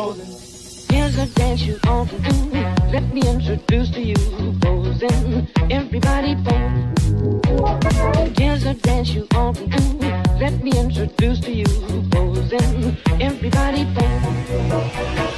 Here's a dance you ought to do. Let me introduce to you Posin. Everybody pose. Here's a dance you ought to do. Let me introduce to you Posin. Everybody pose.